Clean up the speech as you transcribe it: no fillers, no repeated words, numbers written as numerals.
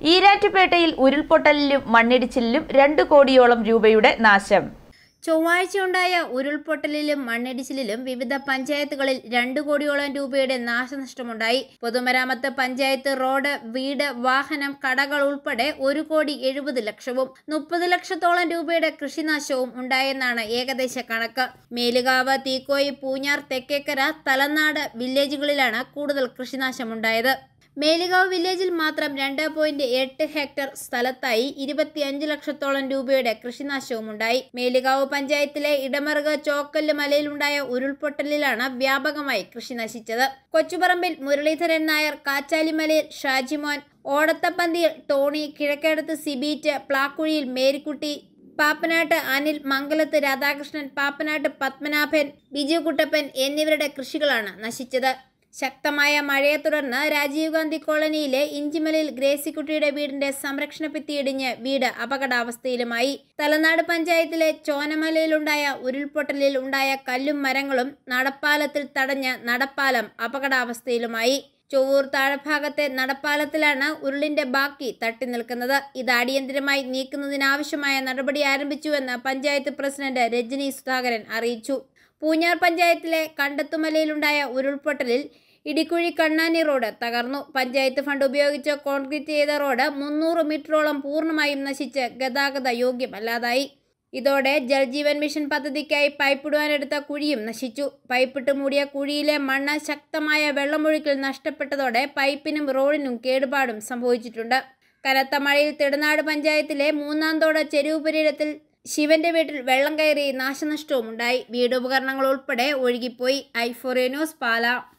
ഈരാറ്റുപേട്ടയിൽ ഉരുൾപൊട്ടലിലും മണ്ണിടിച്ചിലിലും 2 കോടിയോളം രൂപയുടെ നാശം. ചൊവ്വാഴ്ചയുണ്ടായ ഉരുൾപൊട്ടലിലും മണ്ണിടിച്ചിലിലും വിവിധ പഞ്ചായത്തുകളിൽ 2 കോടിയോളം രൂപയുടെ നാശനഷ്ടമുണ്ടായി. പൊതുമരാമത്ത് പഞ്ചായത്ത് റോഡ്, വീട്, വാഹനം, കടകൾ ഉൾപ്പെടെ 1,70,00,000-വും 30 ലക്ഷത്തോളം രൂപയുടെ കൃഷിനാശവും ഉണ്ടായെന്നാണ് ഏകദേശ കണക്ക്. മേലുകാവ്, തീക്കോയി, പൂഞ്ഞാർ, തെക്കേക്കര, തലനാട് വില്ലേജുകളിലാണ് കൂടുതൽ കൃഷിനാശമുണ്ടായത്. മേലുകാവ് വില്ലേജിൽ മാത്രം 2.8 ഹെക്ടർ സ്ഥലത്തായി 25 ലക്ഷത്തോളം രൂപയുടെ കൃഷിനാശവും ഉണ്ടായി. മേലുകാവ് പഞ്ചായത്തിലെ ഇടമറുക് ചോക്കല്ല് മലയിലുണ്ടായ ഉരുൾപൊട്ടലിലാണ് വ്യാപകമായി കൃഷി നശിച്ചത്. കൊച്ചുപറമ്പിൽ മുരളീധരൻ നായർ, കാച്ചാലിമലയിൽ ഷാജിമോൻ, ഓടത്തപ്പന്തിയിൽ ടോണി, കിഴക്കേടത്ത് സിബീറ്റ്, പ്ലാക്കുഴിയിൽ മേരിക്കുട്ടി, പാപ്പനാട്ട് അനിൽ, മംഗലത്ത് രാധാകൃഷ്ണൻ, പാപ്പനാട്ട് പത്മനാഭൻ, ബിജു കുട്ടപ്പൻ എന്നിവരുടെ കൃഷികളാണ് നശിച്ചത്. ശക്തമായ മഴയെ തുടർന്ന് രാജീവ് ഗാന്ധി കോളനിയിലെ ഇഞ്ചിമലയിൽ ഗ്രേസിക്കുട്ടിയുടെ വീടിന്റെ സംരക്ഷണ ഭിത്തി ഇടിഞ്ഞ് വീട് അപകടാവസ്ഥയിലുമായി. തലനാട് പഞ്ചായത്തിലെ ചോനമലയിലുണ്ടായ ഉരുൾപൊട്ടലിൽ ഉണ്ടായ കല്ലും മരങ്ങളും നടപ്പാലത്തിൽ തടഞ്ഞ് നടപ്പാലം അപകടാവസ്ഥയിലുമായി. ചൊവ്വൂർ താഴെഭാഗത്തെ നടപ്പാലത്തിലാണ് ഉരുളിന്റെ ബാക്കി തട്ടി നിൽക്കുന്നത്. ഇത് അടിയന്തരമായി നീക്കുന്നതിനാവശ്യമായ നടപടി ആരംഭിച്ചുവെന്ന് പഞ്ചായത്ത് പ്രസിഡന്റ് രജനി സുധാകരൻ അറിയിച്ചു. പൂഞ്ഞാർ പഞ്ചായത്തിലെ കണ്ടത്തുമലയിലുണ്ടായ ഉരുൾപൊട്ടലിൽ ഇടിക്കുഴി കണ്ണാനി റോഡ് തകർന്നു. പഞ്ചായത്ത് ഫണ്ട് ഉപയോഗിച്ച് കോൺക്രീറ്റ് ചെയ്ത റോഡ് 300 മീറ്ററോളം പൂർണ്ണമായും നശിച്ച് ഗതാഗത യോഗ്യമല്ലാതായി. ഇതോടെ ജൽജീവൻ മിഷൻ പദ്ധതിക്കായി പൈപ്പിടുവാനെടുത്ത കുഴിയും നശിച്ചു. പൈപ്പിട്ട് മൂടിയ കുഴിയിലെ മണ്ണ് ശക്തമായ വെള്ളമൊഴുക്കിൽ നഷ്ടപ്പെട്ടതോടെ പൈപ്പിനും റോഡിനും കേടുപാടും സംഭവിച്ചിട്ടുണ്ട്. കനത്ത മഴയിൽ തിടനാട് പഞ്ചായത്തിലെ മൂന്നാംതോട് ചെരുവുപുരയിടത്തിൽ ശിവന്റെ വീട്ടിൽ വെള്ളം കയറി നാശനഷ്ടവും ഉണ്ടായി. വീടുപകരണങ്ങൾ ഉൾപ്പെടെ ഒഴുകിപ്പോയി. i4A ന്യൂസ്, പാല.